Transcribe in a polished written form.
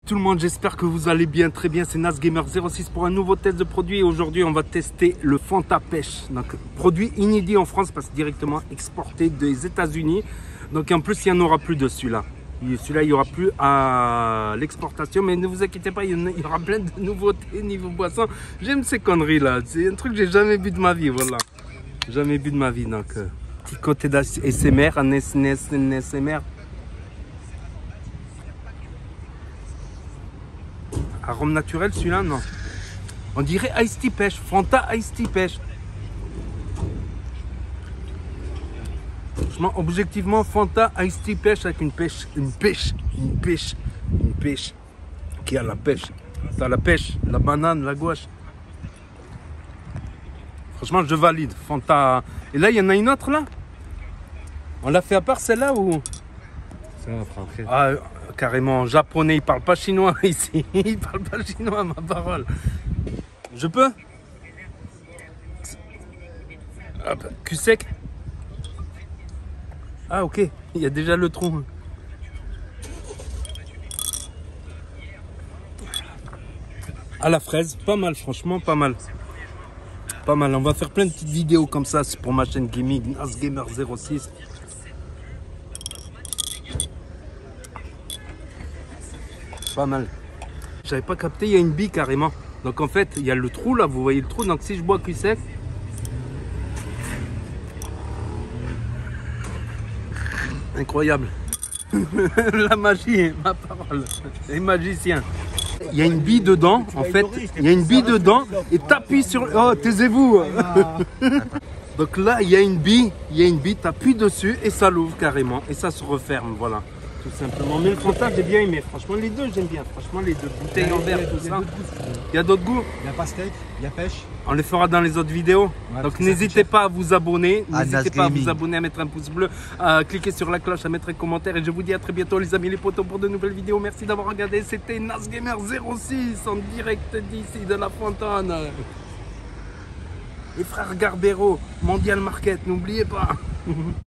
Tout le monde, j'espère que vous allez bien, très bien. C'est NasGamer06 pour un nouveau test de produit. Aujourd'hui, on va tester le Fanta Pêche. Donc, produit inédit en France parce que directement exporté des États-Unis. Donc, en plus, il n'y en aura plus de celui-là. Celui-là, il n'y aura plus à l'exportation. Mais ne vous inquiétez pas, il y aura plein de nouveautés niveau boisson. J'aime ces conneries-là. C'est un truc que j'ai jamais bu de ma vie. Voilà. Jamais bu de ma vie. Donc, petit côté d'ASMR, un ASMR. Arôme naturel, celui-là, non. On dirait Ice Tea Pêche, Fanta Ice Tea Pêche. Franchement, objectivement, Fanta Ice Tea Pêche avec une pêche qui a la pêche. T'as la pêche, la banane, la gouache. Franchement, je valide. Fanta. Et là, il y en a une autre là. On l'a fait à part celle-là ou? Ah, carrément japonais, il parle pas chinois ici. Il parle pas chinois, ma parole. Je peux? Hop, cul sec. Ah ok, il y a déjà le trou. À la fraise, pas mal, franchement, pas mal. Pas mal, on va faire plein de petites vidéos comme ça, c'est pour ma chaîne gaming, NasGamer06. Pas mal. J'avais pas capté, il y a une bille carrément. Donc en fait, il y a le trou là, vous voyez le trou. Donc si je bois cul sec, incroyable. La magie, ma parole. Les magiciens. Il y a une bille dedans, en fait. Il y a une bille dedans et t'appuies sur. Oh, taisez-vous. Donc là, il y a une bille, t'appuies dessus et ça l'ouvre carrément et ça se referme, voilà. Tout simplement. Mais le Fanta, j'ai bien aimé. Franchement, les deux, j'aime bien. Franchement, les deux bouteilles en verre, tout ça. Il y a d'autres goûts. Il y a pastèque, il y a pêche. On les fera dans les autres vidéos. Ouais, donc n'hésitez pas à vous abonner. N'hésitez pas à vous abonner, à mettre un pouce bleu, à cliquer sur la cloche, à mettre un commentaire. Et je vous dis à très bientôt les amis, les potos, pour de nouvelles vidéos. Merci d'avoir regardé. C'était NasGamer06 en direct d'ici de la Fontaine. Les frères Garbero, Mondial Market, n'oubliez pas.